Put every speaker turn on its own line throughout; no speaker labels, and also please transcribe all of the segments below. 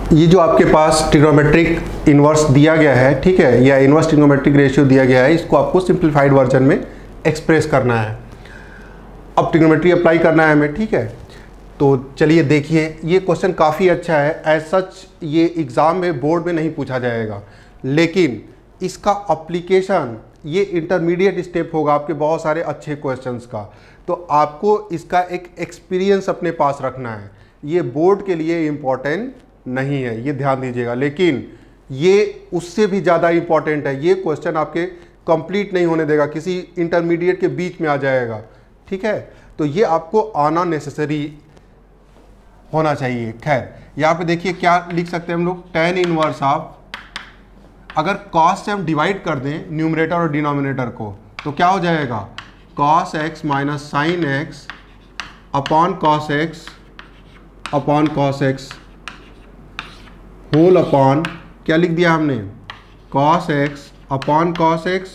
ये जो आपके पास ट्रिग्नोमेट्रिक इन्वर्स दिया गया है, ठीक है, या इन्वर्स ट्रिग्नोमेट्रिक रेशियो दिया गया है, इसको आपको सिंप्लीफाइड वर्जन में एक्सप्रेस करना है। अब ट्रिग्नोमेट्री अप्लाई करना है हमें, ठीक है। तो चलिए देखिए, ये क्वेश्चन काफ़ी अच्छा है। एज सच ये एग्ज़ाम में बोर्ड में नहीं पूछा जाएगा, लेकिन इसका अप्लीकेशन ये इंटरमीडिएट स्टेप होगा आपके बहुत सारे अच्छे क्वेश्चंस का। तो आपको इसका एक एक्सपीरियंस अपने पास रखना है। ये बोर्ड के लिए इम्पॉर्टेंट नहीं है, ये ध्यान दीजिएगा, लेकिन ये उससे भी ज़्यादा इम्पॉर्टेंट है। ये क्वेश्चन आपके कंप्लीट नहीं होने देगा, किसी इंटरमीडिएट के बीच में आ जाएगा, ठीक है। तो ये आपको आना नेसेसरी होना चाहिए। खैर, यहाँ पे देखिए क्या लिख सकते हैं हम लोग, tan इनवर्स ऑफ, अगर cos से हम डिवाइड कर दें न्यूमरेटर और डिनोमिनेटर को, तो क्या हो जाएगा, cos x minus sine x upon cos x whole upon, क्या लिख दिया हमने, cos x upon cos x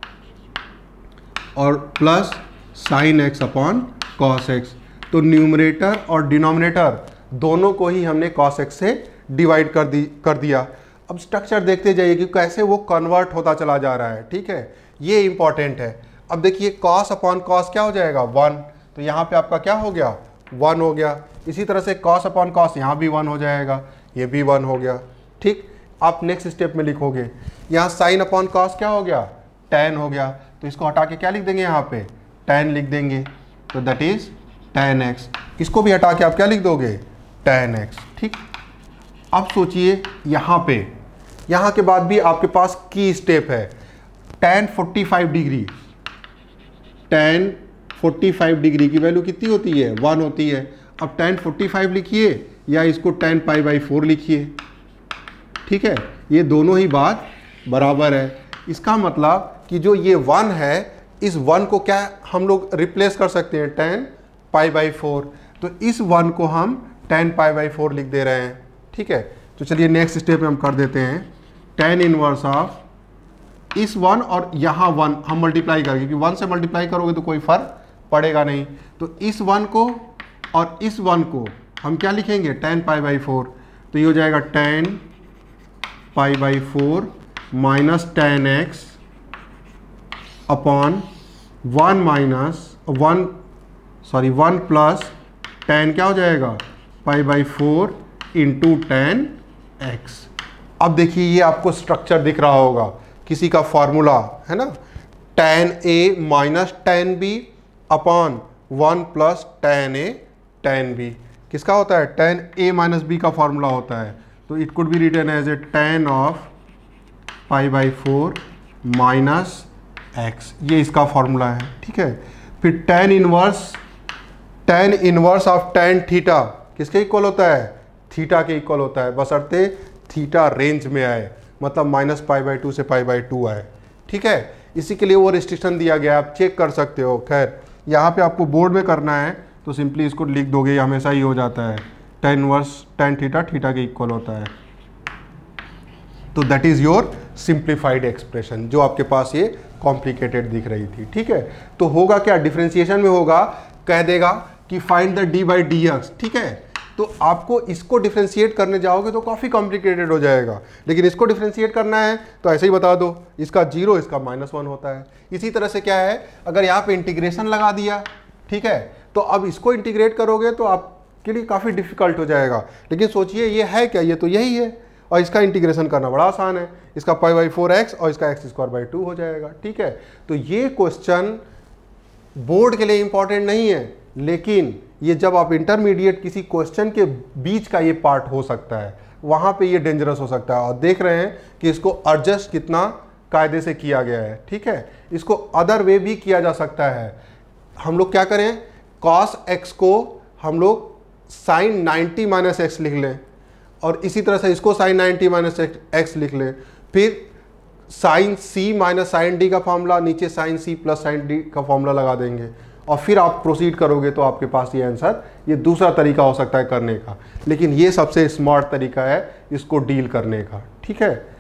और plus sine x upon cos x। तो न्यूमरेटर और डिनोमिनेटर दोनों को ही हमने cos x से डिवाइड कर दिया। अब स्ट्रक्चर देखते जाइए कि कैसे वो कन्वर्ट होता चला जा रहा है, ठीक है, ये इंपॉर्टेंट है। अब देखिए cos अपॉन cos क्या हो जाएगा, 1, तो यहाँ पे आपका क्या हो गया, 1 हो गया। इसी तरह से cos अपॉन cos यहाँ भी 1 हो जाएगा, ये भी 1 हो गया, ठीक। आप नेक्स्ट स्टेप में लिखोगे, यहाँ साइन अपॉन cos क्या हो गया, tan हो गया, तो इसको हटा के क्या लिख देंगे, यहाँ पे tan लिख देंगे, तो दैट इज tan x। इसको भी हटा के आप क्या लिख दोगे, tan x, ठीक। अब सोचिए यहाँ पे, यहाँ के बाद भी आपके पास की स्टेप है, tan 45 डिग्री, tan 45 डिग्री की वैल्यू कितनी होती है, 1 होती है। अब tan 45 लिखिए या इसको tan π/4 लिखिए, ठीक है, ये दोनों ही बात बराबर है। इसका मतलब कि जो ये 1 है, इस 1 को क्या हम लोग रिप्लेस कर सकते हैं, tan π/4, तो इस 1 को हम tan π/4 लिख दे रहे हैं, ठीक है। तो चलिए नेक्स्ट स्टेप में हम कर देते हैं, tan इनवर्स ऑफ इस 1 और यहाँ 1 हम मल्टीप्लाई करेंगे, क्योंकि 1 से मल्टीप्लाई करोगे तो कोई फर्क पड़ेगा नहीं। तो इस 1 को और इस 1 को हम क्या लिखेंगे, tan π/4, तो ये हो जाएगा tan π/4 minus tan x upon 1 plus tan क्या हो जाएगा, π/4 इंटू tan x। अब देखिए ये आपको स्ट्रक्चर दिख रहा होगा, किसी का फॉर्मूला है ना, tan a minus tan b upon 1 plus tan a tan b। किसका होता है, tan a माइनस b का फॉर्मूला होता है, तो it could be written as a tan of π/4 minus x, ये इसका फॉर्मूला है, ठीक है। फिर tan inverse of tan theta किसके इक्वल होता है, थीटा के इक्वल होता है, बशर्ते थीटा रेंज में आए, मतलब -π/2 से π/2 आए, ठीक है। इसी के लिए वो रिस्ट्रिक्शन दिया गया, आप चेक कर सकते हो। खैर, यहाँ पे आपको बोर्ड में करना है तो सिंपली इसको लिख दोगे, हमेशा ही हो जाता है, tan inverse tan theta theta के इक्वल होता है। तो that is your simplified expression, जो आपके पास ये कॉम्प्लिकेटेड दिख रही थी, ठीक है। तो होगा क्या, डिफरेंशिएशन में होगा, कह देगा कि फाइंड द d/dx, ठीक है। तो आपको इसको डिफरेंशिएट करने जाओगे तो काफ़ी कॉम्प्लिकेटेड हो जाएगा, लेकिन इसको डिफरेंशिएट करना है तो ऐसे ही बता दो, इसका 0 इसका -1 होता है। इसी तरह से क्या है, अगर यहाँ पे इंटीग्रेशन लगा दिया, ठीक है, तो अब इसको इंटीग्रेट करोगे तो आपके लिए काफ़ी डिफिकल्ट हो जाएगा। लेकिन सोचिए ये है क्या, ये तो यही है, और इसका इंटीग्रेशन करना बड़ा आसान है, इसका π/4x और इसका x² 2 हो जाएगा, ठीक है। तो ये क्वेश्चन बोर्ड के लिए इंपॉर्टेंट नहीं है, लेकिन ये जब आप इंटरमीडिएट किसी क्वेश्चन के बीच का ये पार्ट हो सकता है, वहाँ पे ये डेंजरस हो सकता है। और देख रहे हैं कि इसको एडजस्ट कितना कायदे से किया गया है, ठीक है। इसको अदर वे भी किया जा सकता है। हम लोग क्या करें, cos x को हम लोग sin 90 - x लिख लें, और इसी तरह से इसको sin 90 - x लिख लें, फिर sin c minus sin d का फॉर्मूला, नीचे sin c plus sin d का फॉर्मूला लगा देंगे, और फिर आप प्रोसीड करोगे तो आपके पास ये आंसर, ये दूसरा तरीका हो सकता है करने का, लेकिन ये सबसे स्मार्ट तरीका है इसको डील करने का, ठीक है।